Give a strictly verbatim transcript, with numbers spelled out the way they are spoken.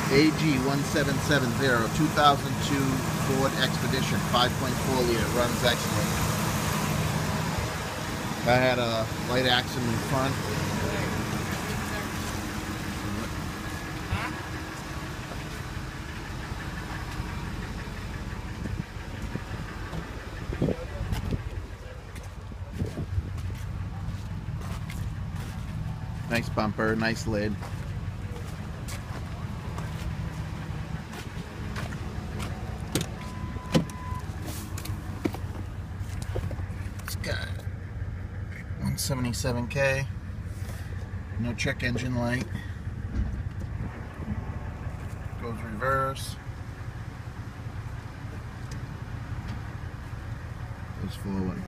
A G one seven seven zero, two thousand two Ford Expedition, five point four liter, runs excellent. I had a light accident in front. Nice bumper, nice lid. It's got one seventy-seven K, no check engine light, goes reverse, goes forward.